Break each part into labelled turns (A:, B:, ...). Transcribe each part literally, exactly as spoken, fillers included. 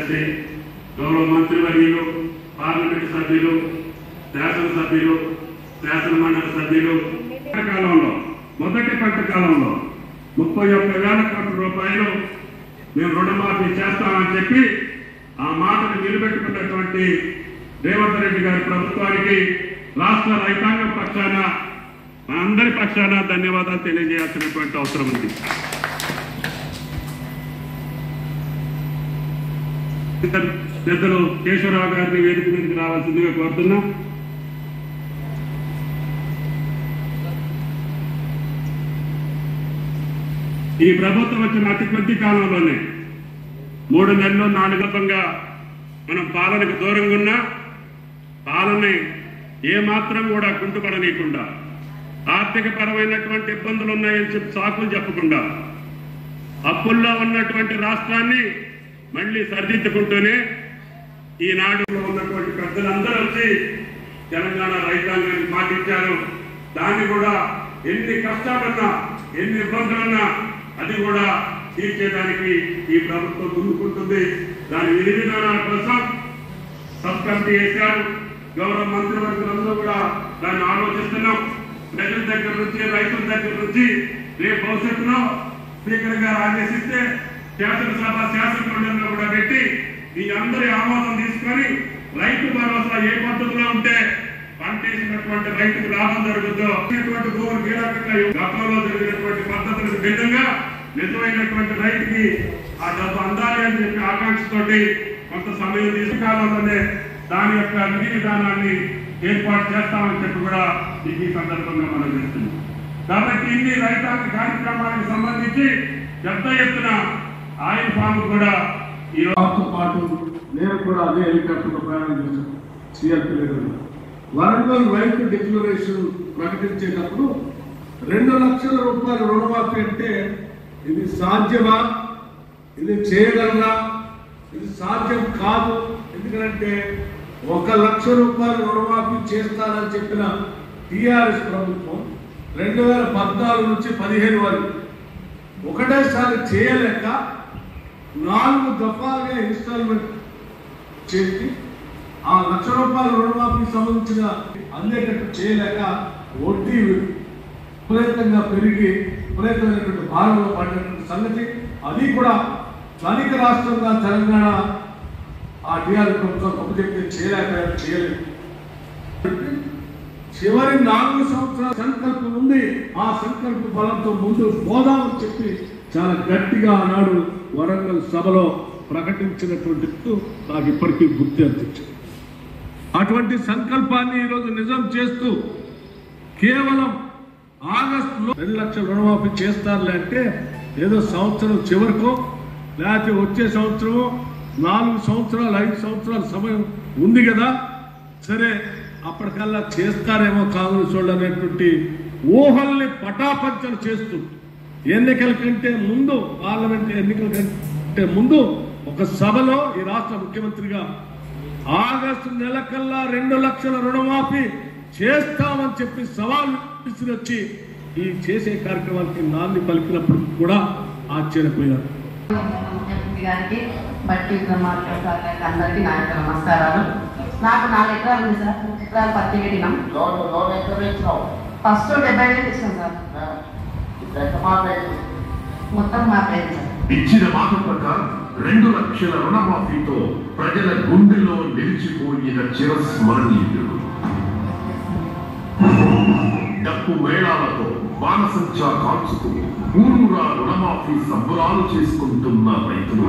A: కార్యదర్శి, గౌరవ మంత్రివర్యులు, పార్లమెంటు సభ్యులు, శాసనసభ్యులు, శాసన మండలి సభ్యులు కాలంలో మొదటి పంట కాలంలో ముప్పై ఒక్క వేల కోట్ల రూపాయలు మేము రుణమాఫీ చేస్తామని చెప్పి ఆ మాటను నిలబెట్టుకున్నటువంటి రేవంత్ రెడ్డి గారి ప్రభుత్వానికి రాష్ట్ర రైతాంగం పక్షాన అందరి పక్షాన ధన్యవాదాలు తెలియజేయాల్సినటువంటి అవసరం ఉంది. పెద్దలు కేశవరావు గారిని వేదిక మీదకి రావాల్సిందిగా కోరుతున్నాం. ఈ ప్రభుత్వం వచ్చిన అతి కొద్ది కాలంలోనే మూడు నెలలు నాలుగంగా మనం పాలనకు దూరంగా ఉన్నా పాలన ఏమాత్రం కూడా కుంటుపడనీయకుండా, ఆర్థిక పరమైనటువంటి ఇబ్బందులు ఉన్నాయని చెప్పి సాకులు చెప్పకుండా, అప్పుల్లో ఉన్నటువంటి రాష్ట్రాన్ని మళ్ళీ సరిదిద్దుకుంటూనే ఈనాడు ఉన్నటువంటి పెద్దలందరూ వచ్చి తెలంగాణ రైతాంగాన్ని పాటించారు. దాన్ని కూడా ఎన్ని కష్టాలున్నా ఎన్ని ఇబ్బందులున్నా అది కూడా తీర్చేయడానికి ఈ ప్రభుత్వం ముందుకుంటుంది. దాని విధి విధానాల కోసం సబ్ కమిటీ వేశారు. గౌరవ మంత్రివర్గులందరూ కూడా దాన్ని ఆలోచిస్తున్నాం. ప్రజల దగ్గర నుంచి, రైతుల దగ్గర నుంచి రేపు భవిష్యత్తులో స్పీకర్ గారు ఆదేశిస్తే శాసనసభ శాసన మండలిలో కూడా పెట్టి ఈ అందరి ఆమోదం తీసుకొని రైతు భరోసా ఏ పద్ధతిలో ఉంటే పంట వేసినటువంటి రైతుకు లాభం జరుగుతుందో భూములు కీలకంగా గతంలో జరిగినటువంటి పద్ధతులకు భిన్నంగా నిజమైనటువంటి రైతుకి ఆ డబ్బు అందాలి అని చెప్పి ఆకాంక్షతోటి కొంత సమయం తీసుకాలంలోనే దాని యొక్క విధి విధానాన్ని ఏర్పాటు చేస్తామని చెప్పి కూడా ఈ సందర్భంగా మనం చేస్తున్నాం. కాబట్టి ఇన్ని రైతాంగ కార్యక్రమాలకు సంబంధించి పెద్ద ఎత్తున ఆయిల్ ఫామ్ కూడా ఈ రోజుతో పాటు నేను కూడా అదే హెలికాప్టర్లో ప్రయాణం చేశాను. సిఆర్పీ వరంగల్ రైతు డిక్లరేషన్ ప్రకటించేటప్పుడు రెండు లక్షల రూపాయల రుణమాఫీ అంటే ఇది సాధ్యమా, ఇది చేయగలరా, ఇది సాధ్యం కాదు. ఎందుకంటే ఒక లక్ష రూపాయలు రుణమాఫీ చేస్తానని చెప్పిన టిఆర్ఎస్ ప్రభుత్వం రెండు వేల పద్నాలుగు నుంచి పదిహేను వరకు ఒకటేసారి చేయలేక నాలుగు దఫాలుగా ఇన్స్టాల్మెంట్ చేసి ఆ లక్ష రూపాయల రుణమాఫీ సంబంధించిన అందేటట్టు చేయలేక వడ్డీ విపరీతంగా పెరిగి విపరీతమైనటువంటి భారంలో పడినటువంటి సంగతి. అది కూడా ధనిక రాష్ట్రంగా తెలంగాణ ఆ టీఆర్ఎస్ ప్రభుత్వం గొప్ప చెప్తే చేయలేక చేయలేదు. చివరి నాలుగు సంవత్సరాల సంకల్పం ఉంది. ఆ సంకల్ప బలంతో ముందు పోదామని చెప్పి చాలా గట్టిగా ఆనాడు వరంగల్ సభలో ప్రకటించినటువంటి నాకు ఇప్పటికీ గుర్తు అనిపించింది. అటువంటి సంకల్పాన్ని ఈరోజు నిజం చేస్తూ కేవలం ఆగస్టులో రెండు లక్షల రుణమాఫీ చేస్తారులే అంటే ఏదో సంవత్సరం చివరికో లేకపోతే వచ్చే సంవత్సరమో నాలుగు సంవత్సరాలు ఐదు సంవత్సరాల సమయం ఉంది కదా, సరే అప్పటికల్లా చేస్తారేమో కాంగ్రెస్ వాళ్ళు అనేటువంటి ఊహల్ని పటాపంచలు చేస్తూ ఎన్నికల కంటే ముందు, పార్లమెంట్ ఎన్నికల కంటే ముందు ఒక సభలో ఈ రాష్ట్ర ముఖ్యమంత్రిగా ఆగస్టు నెల కల్లా రెండు లక్షల రుణమాఫీ చేస్తామని చెప్పి సవాల్ విసిరొచ్చి ఈ చేసే కార్యక్రమానికి నాంది పలికినప్పుడు కూడా ఆశ్చర్యపోయారు.
B: గారికి బట్టి అందరికీ నా యొక్క నమస్కారాలు. నాకు నాలుగు ఎకరాలు ఉంది సార్. ఎకరాలు పత్తి పెట్టినాం. ఫస్ట్ డెబ్బై వేలు ఇస్తాం సార్. మొత్తం మాపేది సార్.
C: ఇచ్చిన మాట ప్రకారం రెండు లక్షల రుణమాఫీతో ప్రజల గుండెలో నిలిచిపోయిన చిరస్మరణీయుడు. డప్పు మేళాలతో బాణసంచా కాల్చుతూ ఊరూరా రుణమాఫీ సంబరాలు చేసుకుంటున్న రైతులు,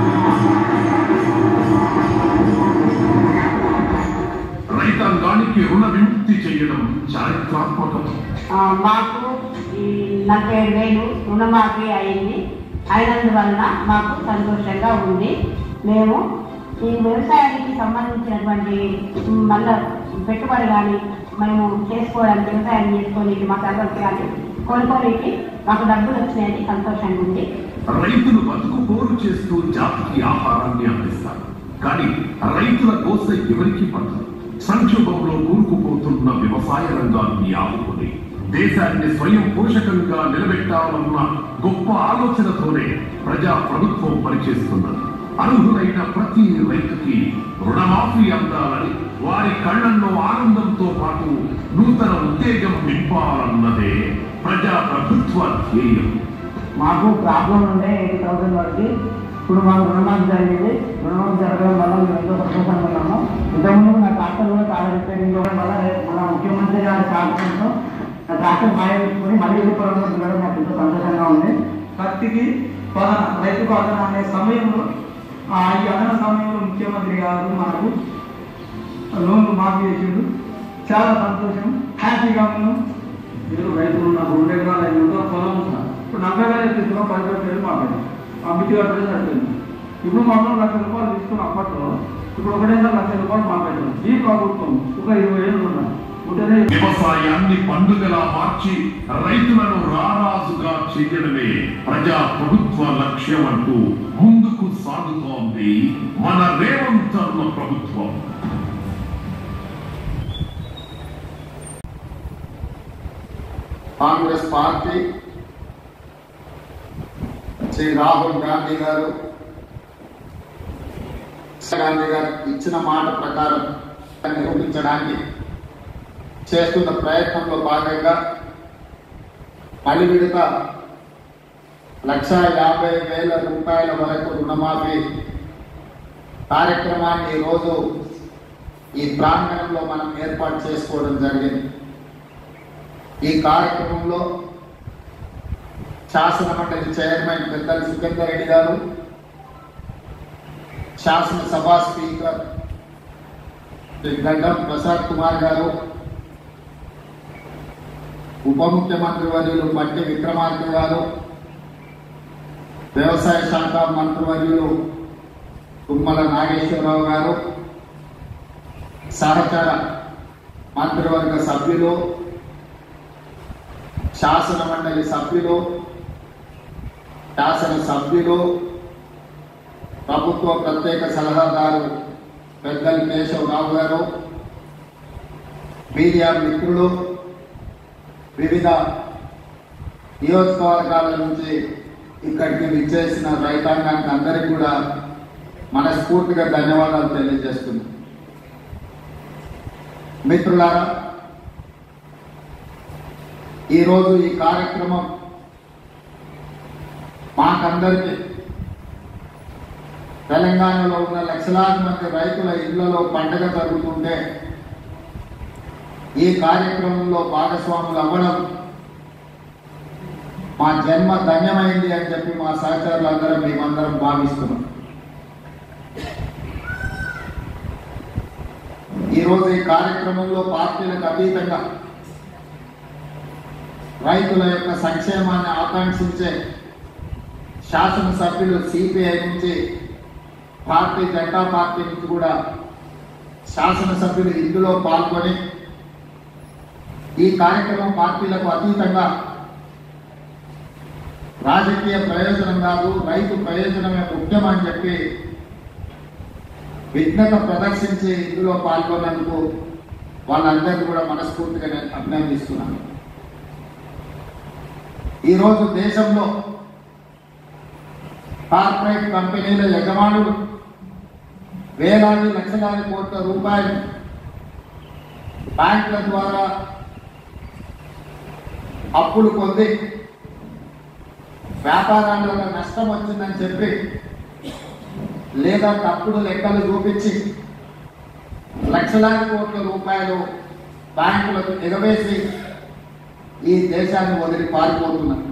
C: రైతాంగానికి రుణ విముక్తి చేయడం చారిత్రాత్మకం.
B: మాకు ఈ నలభై ఏడు వేలు రుణమాఫీ అయింది. అయినందువలన మాకు సంతోషంగా ఉంది. మేము ఈ వ్యవసాయానికి సంబంధించినటువంటి మళ్ళా పెట్టుబడి కానీ మేము చేసుకోవడానికి, వ్యవసాయం చేసుకోనికి, మా సర్వీస్ కానీ కొనుక్కోనికి మాకు డబ్బులు వచ్చినాయని సంతోషంగా ఉంది.
C: రైతులు బతుకు పోరు చేస్తూ జాతికి ఆహారాన్ని అందిస్తారు. కానీ రైతుల కోస ఎవరికి పడదు. సంక్షోభంలో కూరుకుపోతున్న వ్యవసాయ రంగాన్ని ఆదుకుని దేశాన్ని స్వయం పోషకంగా నిలబెట్టాలన్న గొప్ప ఆలోచనతోనే ప్రజా ప్రభుత్వం పనిచేస్తున్నది. అర్హులైన ప్రతి రైతుకి రుణమాఫీ అందాలని వారి కళ్లల్లో ఆనందంతో పాటు నూతన ఉత్తేజం నింపాలన్నదే ప్రజా ప్రభుత్వ ధ్యేయం.
D: మాకు ప్రాబ్లం ఉండే ఎయిటీ థౌసండ్ వరకు ఇప్పుడు మాకు రుణమాఫీ జరిగింది. రుణమాఫీ జరగడం వల్ల మేము ఎంతో సంతోషంగా ఉన్నాము. ఇంతకుముందు నా ట్రాక్టర్ కూడా చాలా రిపేరింగ్ ఇవ్వడం వల్ల మన ముఖ్యమంత్రి గారి సహకారంతో నా ట్రాక్టర్ మాయ వేసుకొని మళ్ళీ పొలంలో తిరగడం నాకు ఎంతో సంతోషంగా ఉంది.
E: పత్తికి పదన రైతుకు అదన అనే సమయంలో ఈ అదన సమయంలో ముఖ్యమంత్రి గారు మనకు లోన్లు మాఫీ చేసిండు. చాలా సంతోషం, హ్యాపీగా ఉన్నాం. మీరు రైతులు నాకు రెండు ఎకరాలు ఐదు ఎకరాలు పొలం ఉన్నాను. ఇప్పుడు నలభై వేలు తీసుకున్నాం, పది వేలు మాట్లాడి ఆ మిట్టి కట్టలేదు సరిపోయింది. ఇప్పుడు మాత్రం లక్ష రూపాయలు తీసుకున్న అప్పట్లో ఇప్పుడు ఒకటేసారి లక్ష రూపాయలు మాట్లాడుతున్నాం. ఈ ప్రభుత్వం ఒక ఇరవై ఏళ్ళు ఉన్నాం.
C: వ్యవసాయాన్ని పండుగలా మార్చి రైతులను రారాజుగా చేయడమే ప్రజా ప్రభుత్వ లక్ష్యం అంటూ ముందుకు సాగుతోంది మన రేవంత్ అన్న ప్రభుత్వం.
F: కాంగ్రెస్ పార్టీ శ్రీ రాహుల్ గాంధీ గారు గాంధీ గారు ఇచ్చిన మాట ప్రకారం నిరూపించడానికి చేస్తున్న ప్రయత్నంలో భాగంగా మళ్ళీ విడత లక్ష యాభై వేల రూపాయల వరకు రుణమాఫీ కార్యక్రమాన్ని ఈరోజు ఈ ప్రాంగణంలో మనం ఏర్పాటు చేసుకోవడం జరిగింది. ఈ కార్యక్రమంలో శాసన మండలి చైర్మన్ పెద్దల సికందర్ రెడ్డి గారు, శాసనసభ స్పీకర్ గడ్డం ప్రసాద్ కుమార్ గారు, ఉప ముఖ్యమంత్రి వర్యులు మట్టి విక్రమార్క గారు, వ్యవసాయ శాఖ మంత్రివర్యులు తుమ్మల నాగేశ్వరరావు గారు, సహచర మంత్రివర్గ సభ్యులు, శాసన మండలి సభ్యులు, శాసన సభ్యులు, ప్రభుత్వ ప్రత్యేక సలహాదారు పెద్దలు కేశవరావు గారు, మీడియా మిత్రులు, వివిధ నియోజకవర్గాల నుంచి ఇక్కడికి విచ్చేసిన రైతాంగానికి అందరికీ కూడా మనస్ఫూర్తిగా ధన్యవాదాలు తెలియజేస్తున్నాం. మిత్రులారా, ఈరోజు ఈ కార్యక్రమం మాకందరికీ తెలంగాణలో ఉన్న లక్షలాది మంది రైతుల ఇళ్లలో పండుగ జరుగుతుంటే ఈ కార్యక్రమంలో భాగస్వాములు అవ్వడం మా జన్మ ధన్యమైంది అని చెప్పి మా సహచరులందరం మేమందరం భావిస్తున్నాం. ఈరోజు ఈ కార్యక్రమంలో పార్టీలకు అతీతంగా రైతుల యొక్క సంక్షేమాన్ని ఆకాంక్షించే శాసనసభ్యులు సిపిఐ నుంచి, భారతీయ జనతా పార్టీ నుంచి కూడా శాసనసభ్యులు ఇందులో పాల్గొని ఈ కార్యక్రమం పార్టీలకు అతీతంగా రాజకీయ ప్రయోజనం కాదు, రైతు ప్రయోజనమే ముఖ్యమని చెప్పి విజ్ఞత ప్రదర్శించి ఇందులో పాల్గొన్నందుకు వాళ్ళందరినీ కూడా మనస్ఫూర్తిగా నేను అభినందిస్తున్నాను. ఈరోజు దేశంలో కార్పొరేట్ కంపెనీల యజమానులు వేలాది లక్షలాది కోట్ల రూపాయలు బ్యాంకుల ద్వారా అప్పులు పొంది వ్యాపారాలలో నష్టం వచ్చిందని చెప్పి లేదా తప్పుడు లెక్కలు చూపించి లక్షలాది కోట్ల రూపాయలు బ్యాంకులకు ఎగవేసి ఈ దేశాన్ని వదిలి పారిపోతున్నారు.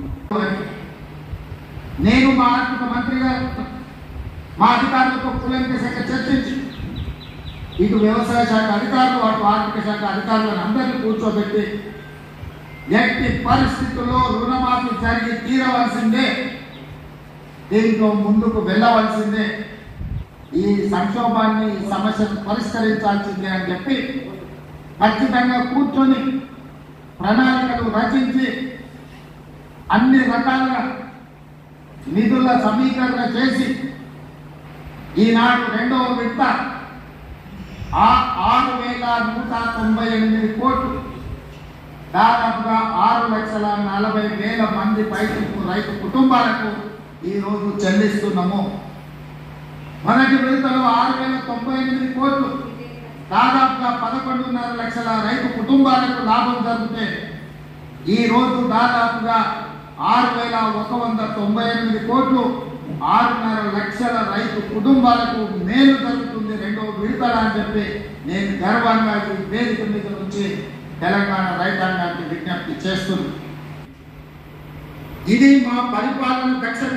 F: నేను మా ఆర్థిక మంత్రిగా మా అధికారులతో కూలంకషంగా చర్చించి ఇటు వ్యవసాయ శాఖ అధికారులు అటు ఆర్థిక శాఖ అధికారులను అందరినీ కూర్చోబెట్టి ఎట్టి పరిస్థితుల్లో రుణమాఫీ జరిగి తీరవలసిందే, దీంతో ముందుకు వెళ్ళవలసిందే, ఈ సంక్షోభాన్ని ఈ సమస్యను పరిష్కరించాల్సిందే అని చెప్పి ఖచ్చితంగా కూర్చొని ప్రణాళికలు రచించి అన్ని రకాలుగా నిధుల సమీకరణ చేసి ఈనాడు రెండవ విడత ఆ ఆరు వేల నూట తొంభై ఎనిమిది కోట్లు దాదాపుగా ఆరు లక్షల నలభై వేల మంది రైతు రైతు కుటుంబాలకు ఈరోజు చెల్లిస్తున్నాము. మొదటి విడతలో ఆరు వేల తొంభై ఎనిమిది కోట్లు దాదాపుగా పదకొండున్నర లక్షల రైతు కుటుంబాలకు లాభం జరిగితే ఈ రోజు దాదాపుగా ఆరు వేల ఒక వంద తొంభై ఎనిమిది కోట్లు ఆరున్నర లక్షల రైతు కుటుంబాలకు మేలు జరుగుతుంది రెండో విడతల అని చెప్పి నేను గర్వంగా ఈ వేదిక మీద నుంచి తెలంగాణ రైతాంగానికి విజ్ఞప్తి చేస్తున్నాను. ఇది మా పరిపాలన దక్షత.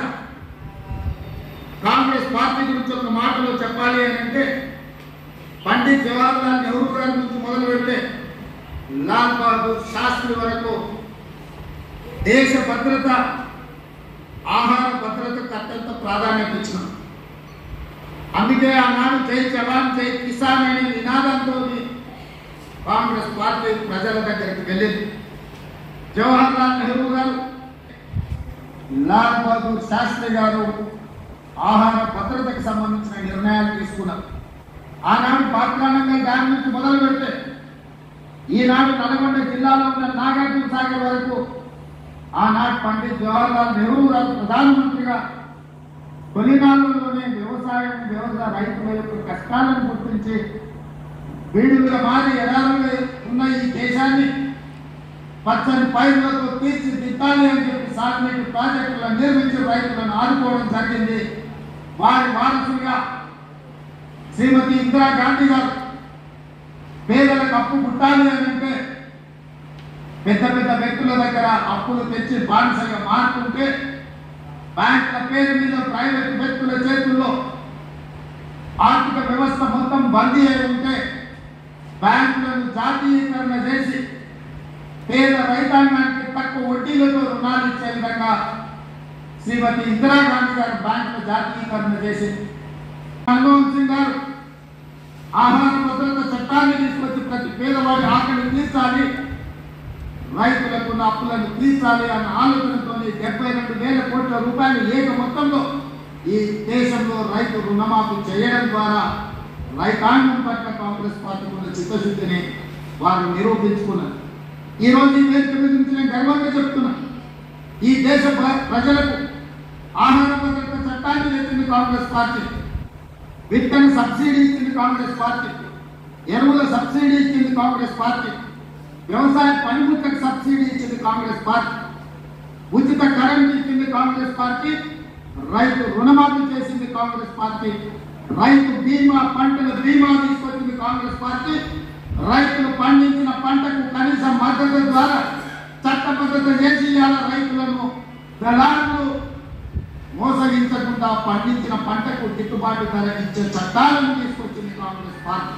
F: కాంగ్రెస్ పార్టీ గురించి ఒక మాటలో చెప్పాలి అని అంటే పండిత్ జవహర్లాల్ నెహ్రూ గారి నుంచి మొదలు పెడితే లాల్ బహదూర్ శాస్త్రి వరకు దేశ భద్రత, ఆహార భద్రతకు అత్యంత ప్రాధాన్యత ఇచ్చినాం. అందుకే ఆనాడు జై జవాన్ జై కిసాన్ అనే నినాదంతో కాంగ్రెస్ పార్టీ ప్రజల దగ్గరికి వెళ్ళింది. జవహర్లాల్ నెహ్రూ గారు, లాల్ బహదూర్ శాస్త్రి గారు ఆహార భద్రతకు సంబంధించిన నిర్ణయాలు తీసుకున్నారు. ఆనాడు పాత్రానంగా డ్యామ్ నుంచి మొదలు పెడితే ఈనాడు నల్గొండ జిల్లాలో ఉన్న నాగార్జున సాగర్ వరకు ఆనాడు పండిత్ జవహర్లాల్ నెహ్రూ గారు ప్రధానమంత్రిగా తొలినాళ్లలోనే వ్యవసాయం వ్యవసాయ రైతుల యొక్క కష్టాలను గుర్తించి వీడుల మారి ఎడారులు ఉన్న ఈ దేశాన్ని పచ్చని పైర్లతో తీర్చిదిద్దాలి అని చెప్పి సాగునీటి ప్రాజెక్టులను నిర్మించి రైతులను ఆదుకోవడం జరిగింది. వారి వారసులుగా శ్రీమతి ఇందిరాగాంధీ గారు పేదలకు అప్పు పుట్టాలి అని అంటే పెద్ద పెద్ద వ్యక్తుల దగ్గర అప్పులు తెచ్చి బానిసగా మారుతుంటే బ్యాంకుల పేరు మీద ప్రైవేట్ వ్యక్తుల చేతుల్లో ఆర్థిక వ్యవస్థ మొత్తం బందీ అయి ఉంటే బ్యాంకులను జాతీయీకరణ చేసి పేద రైతాంగానికి తక్కువ వడ్డీలతో రుణాలు ఇచ్చే విధంగా శ్రీమతి ఇందిరాగాంధీ గారు బ్యాంకుల జాతీయీకరణ చేసింది. మన్మోహన్ సింగ్ గారు ఆహార భద్రత చట్టాన్ని తీసుకొచ్చి ప్రతి పేదవాడి ఆకలి తీర్చాలి, రైతులకు అప్పులను తీర్చాలి అన్న ఆలోచనతో డెబ్బై రెండు వేల కోట్ల రూపాయలు ఏక మొత్తంలో ఈ దేశంలో రైతు రుణమాఫీ చేయడం ద్వారా రైతాంగం పట్ల కాంగ్రెస్ పార్టీ ఉన్న చిత్తశుద్ధిని వారు నిరూపించుకున్నారు. ఈ రోజు ఈ వేదిక మీద నుంచి నేను గర్వంగా చెప్తున్నా, ఈ దేశ ప్రజలకు ఆహార భద్రత చట్టాన్ని తెచ్చింది కాంగ్రెస్ పార్టీ, విత్తన సబ్సిడీ ఇచ్చింది కాంగ్రెస్ పార్టీ, ఎరువుల సబ్సిడీ ఇచ్చింది కాంగ్రెస్ పార్టీ, వ్యవసాయ పనిముట్లకు సబ్సిడీ ఇచ్చింది కాంగ్రెస్ పార్టీ, ఉచిత కరెంట్ ఇచ్చింది కాంగ్రెస్ పార్టీ, రైతు రుణమాఫీ చేసింది కాంగ్రెస్ పార్టీ, రైతు బీమా పంటల బీమా తీసుకొచ్చింది కాంగ్రెస్ పార్టీ, రైతులు పండించిన పంటకు కనీస మద్దతు ద్వారా చట్టబద్ధత చేసి రైతులను దళారులు మోసగించకుండా పండించిన పంటకు గిట్టుబాటు ధర ఇచ్చే చట్టాలను తీసుకొచ్చింది కాంగ్రెస్ పార్టీ.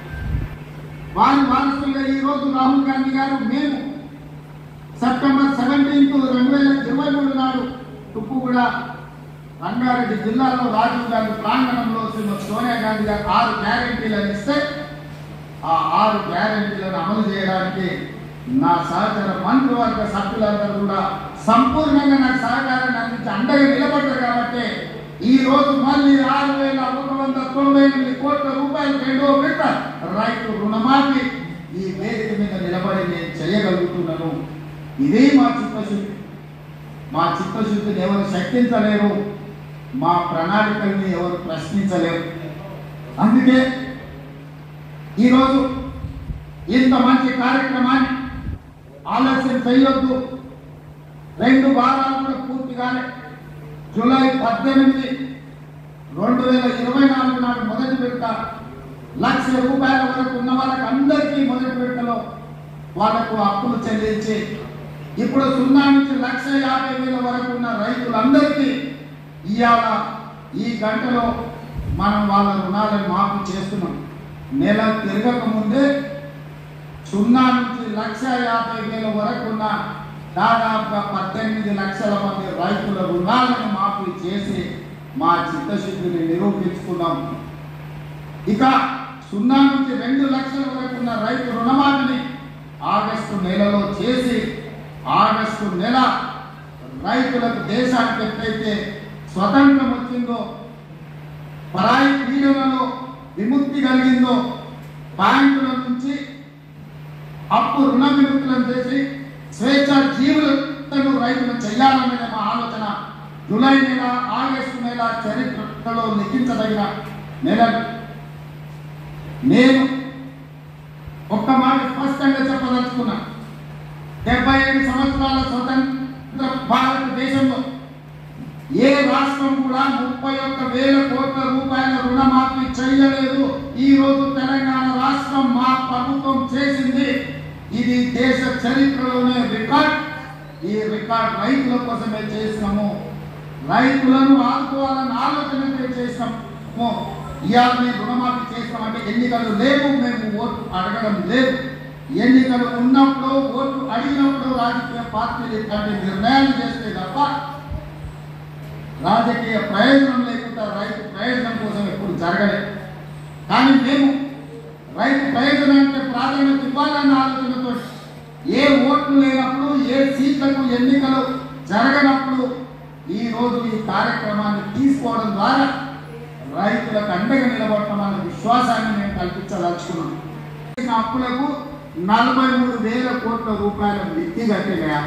F: వారి వారసులుగా ఈ రోజు రాహుల్ గాంధీ గారు మేము సెప్టెంబర్ సెవెంటీన్త్ రెండు వేల ఇరవై మూడు నాడు తుప్పుగూడ రంగారెడ్డి జిల్లాలో రాజీవ్ గాంధీ ప్రాంగణంలో శ్రీమతి సోనియా గాంధీ గారు ఆరు గ్యారెంటీలను ఇస్తే ఆ ఆరు గ్యారెంటీలను అమలు చేయడానికి నా సహచర మంత్రివర్గ సభ్యులందరూ కూడా సంపూర్ణంగా నాకు సహకారాన్ని అందించి అండగా నిలబడ్డారు. కాబట్టి ఈ రోజు మళ్ళీ ఆరు వేల ఒక వంద తొంభై ఎనిమిది కోట్ల రూపాయలు రెండో విడత రైతు రుణమాఫీ ఈ వేదిక మీద నిలబడి నేను చేయగలుగుతున్నాను. ఇదే మా చిత్తశుద్ధి. మా చిత్తశుద్ధిని ఎవరు శక్తించలేరు, మా ప్రణాళికల్ని ఎవరు ప్రశ్నించలేరు. అందుకే ఈరోజు ఇంత మంచి కార్యక్రమాన్ని ఆలస్యం చేయొద్దు. రెండు వారాలు కూడా పూర్తిగానే జూలై పద్దెనిమిది రెండు వేల ఇరవై నాలుగు నాడు మొదటి విడత లక్ష రూపాయల వరకు ఉన్న వాళ్ళకి అందరికీ మొదటి విడతలో వాళ్లకు అప్పులు చెల్లించి ఇప్పుడు సున్నా నుంచి లక్ష యాభై వేల వరకు ఉన్న రైతులందరికీ ఇవాళ ఈ గంటలో మనం వాళ్ళ రుణాలను మాఫీ చేస్తున్నాం. నెల తిరగక ముందే సున్నా నుంచి లక్ష యాభై వేల వరకు ఉన్న దాదాపుగా పద్దెనిమిది లక్షల మంది రైతుల రుణాలను మాఫీ చేసి మా చిత్తశుద్ధిని నిరూపించుకున్నాం. ఇక సున్నా నుంచి రెండు లక్షల వరకు ఉన్న రైతు రుణమాఫీని ఆగస్టు నెలలో చేసి ఆగస్టు నెల రైతులకు దేశానికి ఎట్లయితే స్వతంత్రం వచ్చిందో, పరాయి పీడనలో విముక్తి కలిగిందో, బ్యాంకుల నుంచి అప్పు రుణ విముక్తులను చేసి స్వేచ్ఛ జీవులను రైతులు చేయాలనే మా ఆలోచన జూలై నెల ఆగస్టు నెల చరిత్ర చరిత్రలో లిఖించదగిన నెలలు. నేను ఒక్క మాట స్పష్టంగా చెప్పదలుచుకున్నా. డెబ్బై ఐదు సంవత్సరాల స్వతంత్ర భారతదేశంలో ఏ రాష్ట్రం కూడా ముప్పై ఒక్క వేల కోట్ల రూపాయల రుణమాఫీ చేయలేదు. ఈ రోజు తెలంగాణ రాష్ట్రం మా ప్రభుత్వం చేసింది. ఇది దేశ చరిత్రలోనే రికార్డ్. ఈ రికార్డ్ రైతుల కోసమే చేసినాము. రైతులను ఆదుకోవాలని ఆలోచనతో చేసినాము. ఇవాళ మేము రుణమాఫీ చేస్తామంటే ఎన్నికలు లేవు, మేము ఓటు అడగడం లేదు. ఎన్నికలు ఉన్నప్పుడు ఓటు అడిగినప్పుడు రాజకీయ పార్టీలు ఇట్లాంటి నిర్ణయాలు చేస్తే తప్ప రాజకీయ ప్రయోజనం లేకుండా రైతు ప్రయోజనం కోసం ఎప్పుడు జరగలేదు. కానీ మేము రైతు ప్రయోజనానికి ప్రాధాన్యత ఇవ్వాలన్న ఆలోచనతో ఏ ఓట్లు లేనప్పుడు, ఏ సీట్లకు ఎన్నికలు జరగనప్పుడు ఈ రోజు ఈ కార్యక్రమాన్ని తీసుకోవడం ద్వారా రైతులకు అండగా నిలబడటం అనే విశ్వాసాన్ని మేము కల్పించదలుచుకున్నాం. అప్పులకు నలభై మూడు వేల కోట్ల రూపాయల మిత్తి కట్టినా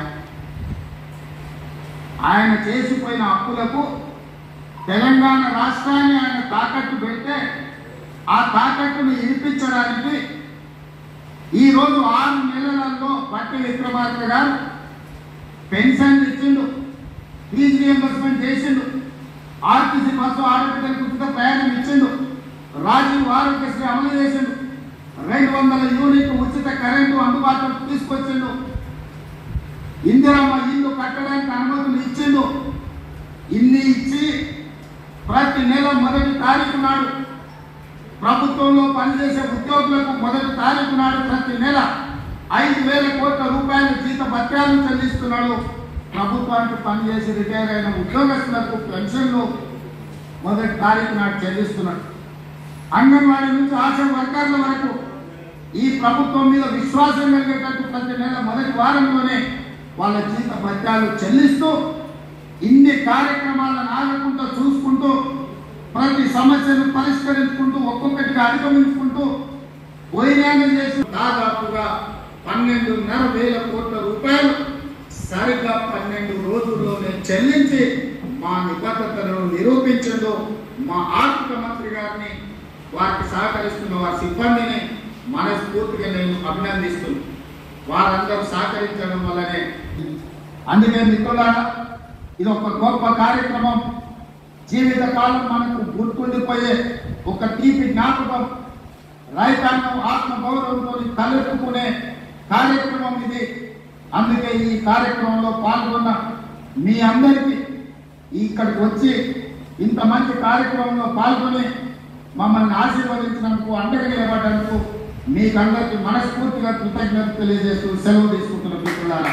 F: ఆయన చేసిపోయిన అప్పులకు తెలంగాణ రాష్ట్రాన్ని ఆయన తాకట్టు పెడితే ఆ తాకట్టును ఇరిపించడానికి ఈరోజు ఆరు నెలలలో పట్టి విక్రమార్క గారు పెన్షన్లు ఇచ్చిండు, ఫీజు రియంబర్స్మెంట్ చేసిండు, ఆర్టీసీ బస్సు ఆడపిల్లలకు ఉచిత ప్రయాణం ఇచ్చిండు, రాజీవ్ ఆరోగ్యశ్రీ అమలు చేసిండు, రెండు వందల యూనిట్ ఉచిత కరెంటు అందుబాటులోకి తీసుకొచ్చిండు, ఇందిరమ్మ ఇల్లు కట్టడానికి అనుమతులు ఇచ్చిండు. ఇన్ని ఇచ్చి ప్రతి నెల మొదటి తారీఖు నాడు ప్రభుత్వంలో పనిచేసే ఉద్యోగులకు మొదటి తారీఖు నాడు ప్రతి నెల ఐదు వేల కోట్ల రూపాయల జీత భత్యాలను చెల్లిస్తున్నాడు. ప్రభుత్వానికి పనిచేసి రిటైర్ అయిన ఉద్యోగస్తులకు పెన్షన్లు మొదటి తారీఖు నాడు చెల్లిస్తున్నాడు. అంగన్వాడీ నుంచి ఆశా వర్కర్ల వరకు ఈ ప్రభుత్వం మీద విశ్వాసం కలిగేటట్టు ప్రతి నెల మొదటి వారంలోనే వాళ్ళ జీత భత్యాలు చెల్లిస్తూ ఇన్ని కార్యక్రమాలను ఆగకుండా చూసుకుంటూ ప్రతి సమస్యను పరిష్కరించుకుంటూ ఒక్కొక్కటిగా అధిగమించుకుంటూ వైర్యాన్ని చేసి దాదాపుగా పన్నెండున్నర వేల కోట్ల రూపాయలు సరిగ్గా పన్నెండు రోజుల్లోనే చెల్లించి మా నిబద్ధతలను నిరూపించడంలో మా ఆర్థిక మంత్రి గారిని, వారికి సహకరిస్తున్న వారి సిబ్బందిని మనస్ఫూర్తిగా నేను అభినందిస్తున్నాను. వారందరూ సహకరించడం వల్లనే. అందుకే మిత్రులారా, ఇది ఒక గొప్ప కార్యక్రమం. జీవితకాలం మనకు గుర్తుండిపోయే ఒక తీపి జ్ఞాపకం. రైతాంగం ఆత్మ గౌరవంతో తలెత్తుకునే కార్యక్రమం ఇది. అందుకే ఈ కార్యక్రమంలో పాల్గొన్న మీ అందరికీ ఇక్కడికి వచ్చి ఇంత మంచి కార్యక్రమంలో పాల్గొని మమ్మల్ని ఆశీర్వదించినందుకు, అండగా నిలబడ్డందుకు మీకందరికీ మనస్ఫూర్తిగా కృతజ్ఞత తెలియజేస్తూ సెలవు తీసుకుంటున్న మిత్రులారా.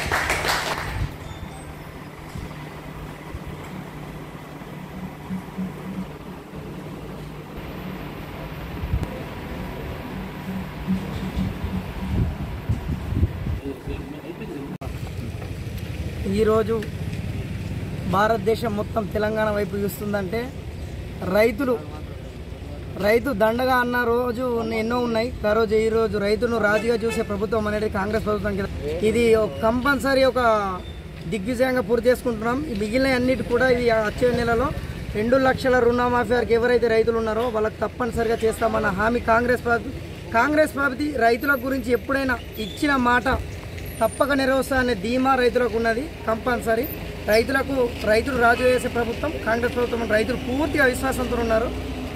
E: ఈరోజు భారతదేశం మొత్తం తెలంగాణ వైపు చూస్తుందంటే రైతులు రైతు దండగా అన్న రోజు ఎన్నో ఉన్నాయి. ఆ రోజు ఈ రోజు రైతును రాజుగా చూసే ప్రభుత్వం అనేది కాంగ్రెస్ ప్రభుత్వం. ఇది కంపల్సరీ ఒక దిగ్విజయంగా పూర్తి చేసుకుంటున్నాం. ఈ మిగిలిన అన్నిటి కూడా ఇది వచ్చే నెలలో రెండు లక్షల రుణమాఫీ వారికి ఎవరైతే రైతులు ఉన్నారో వాళ్ళకి తప్పనిసరిగా చేస్తామన్న హామీ కాంగ్రెస్ ప్రభుత్వం కాంగ్రెస్ ప్రభుత్వం రైతుల గురించి ఎప్పుడైనా ఇచ్చిన మాట తప్పక నెరవేరుస్తా అనే ధీమా రైతులకు ఉన్నది. కంపల్సరీ రైతులకు రైతులు రాజు చేసే ప్రభుత్వం కాంగ్రెస్ ప్రభుత్వం. రైతులు పూర్తిగా విశ్వాసంతో ఉన్నారు.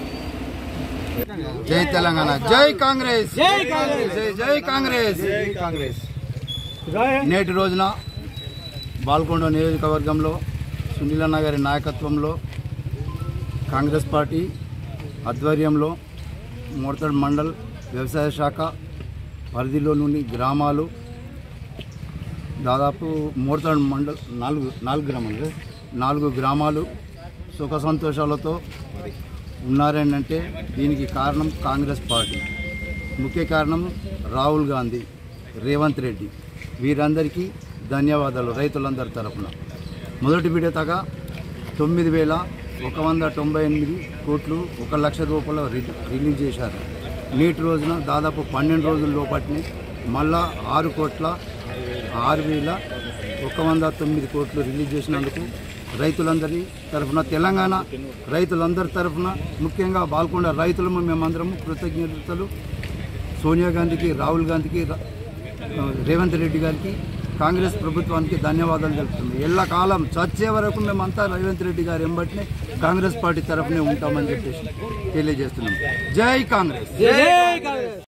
G: జై తెలంగాణ, జై కాంగ్రెస్, జై కాంగ్రెస్, జై కాంగ్రెస్, జై కాంగ్రెస్. నేటి రోజున బాల్కొండ నియోజకవర్గంలో సునీలన్న గారి నాయకత్వంలో కాంగ్రెస్ పార్టీ ఆధ్వర్యంలో మోర్తడ్ మండల్ వ్యవసాయ శాఖ పరిధిలోని గ్రామాలు దాదాపు మోర్తడ్ మండల్ నాలుగు నాలుగు గ్రామాలు నాలుగు గ్రామాలు సుఖ సంతోషాలతో ఉన్నారని అంటే దీనికి కారణం కాంగ్రెస్ పార్టీ. ముఖ్య కారణం రాహుల్ గాంధీ, రేవంత్ రెడ్డి, వీరందరికీ ధన్యవాదాలు రైతులందరి తరఫున. మొదటి విడతగా తొమ్మిది వేల ఒక వంద తొంభై ఎనిమిది కోట్లు ఒక లక్ష రూపాయలు రిలీజ్ చేశారు. నేటి రోజున దాదాపు పన్నెండు రోజుల లోపటిని మళ్ళా ఆరు కోట్ల ఆరు వేల ఒక వంద తొమ్మిది కోట్లు రిలీజ్ చేసినందుకు రైతులందరి తరఫున, తెలంగాణ రైతులందరి తరఫున, ముఖ్యంగా బాల్కొండ రైతులము మేమందరము కృతజ్ఞతలు సోనియా గాంధీకి, రాహుల్ గాంధీకి, రేవంత్ రెడ్డి గారికి, కాంగ్రెస్ ప్రభుత్వానికి ధన్యవాదాలు తెలుపుతుంది. ఎల్లకాలం చచ్చే వరకు మేమంతా రేవంత్ రెడ్డి గారు ఎంబటినే కాంగ్రెస్ పార్టీ తరఫునే ఉంటామని చెప్పేసి తెలియజేస్తున్నాం. జై కాంగ్రెస్.